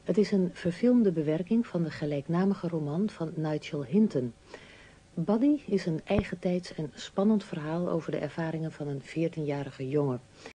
Het is een verfilmde bewerking van de gelijknamige roman van Nigel Hinton. Buddy is een eigentijds en spannend verhaal over de ervaringen van een 14-jarige jongen.